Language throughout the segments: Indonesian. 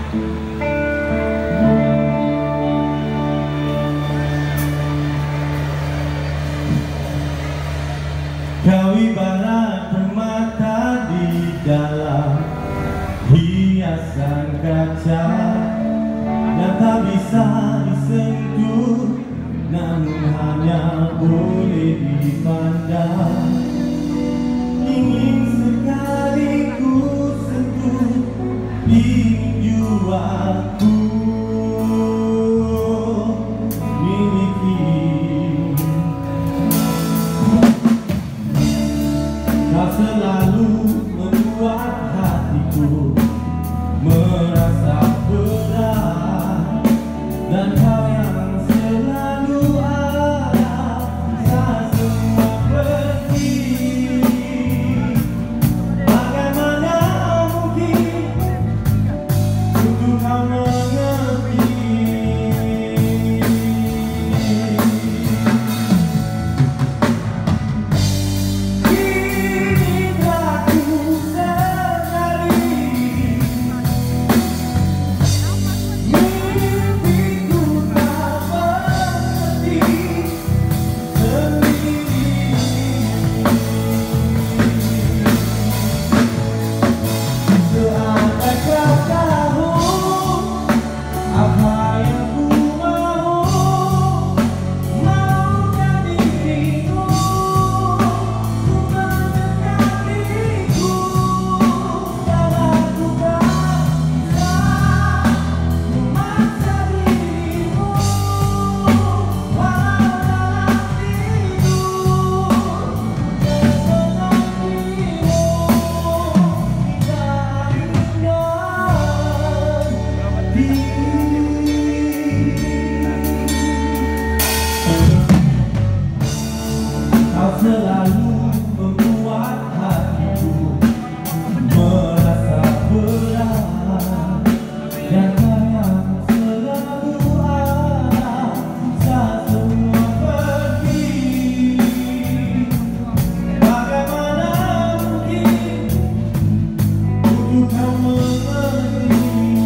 Kau ibarat permata di dalam hiasan kaca yang tak bisa disentuh, namun hanya boleh dipandang. Ingin sekali ku sentuh, ingin jiwaku miliki. Kau selalu membuat hatiku merasa berat, dan kau yang selalu ada saat semua pergi. Bagaimana mungkin untuk kau mengerti? Kau selalu membuat hatiku merasa berat, dan kau yang selalu ada saat semua pergi. Bagaimana mungkin untuk kau mengerti?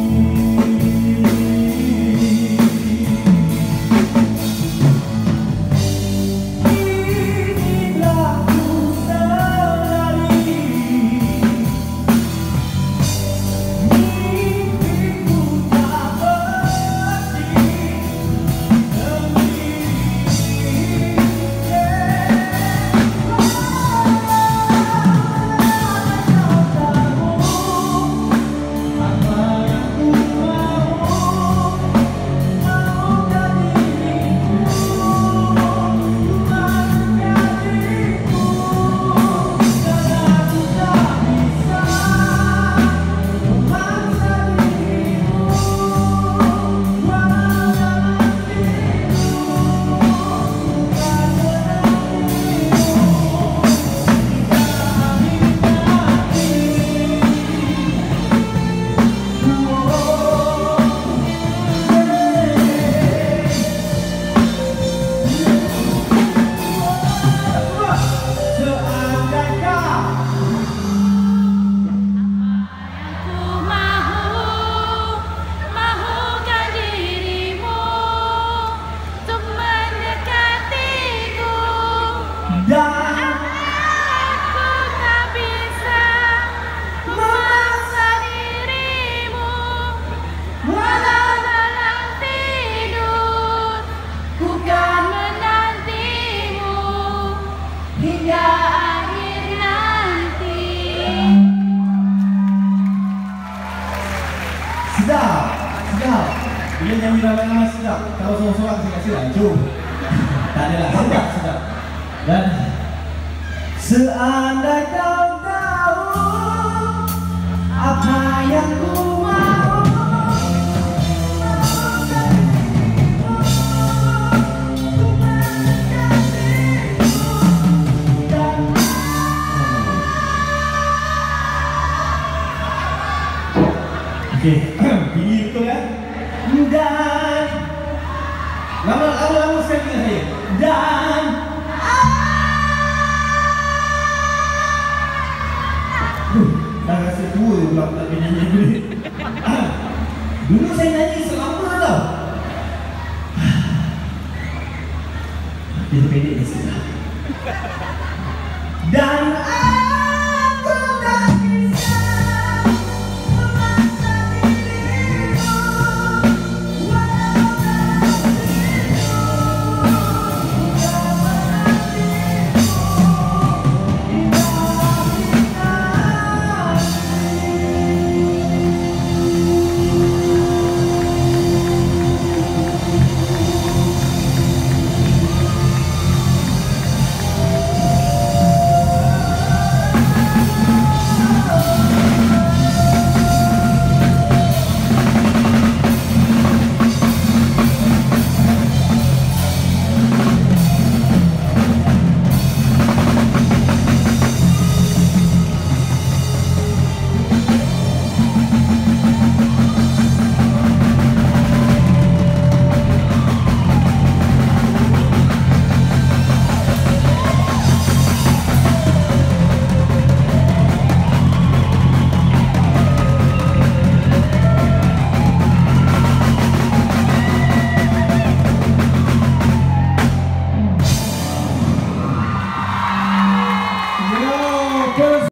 Sedap. Ini nyanyi lama-lama sedap. Kalau seorang-seorang saya kasih lanjut. Tak adalah sedap. Dan seandai kau tahu apa yang ku mau, oke, tinggi betul kan? Dan lama-lama sekali dengan saya. Dan dah rasa tua pula tak nyanyi ni. Dulu saya nyanyi selama tau. Jadi pendek dia sudah. Dan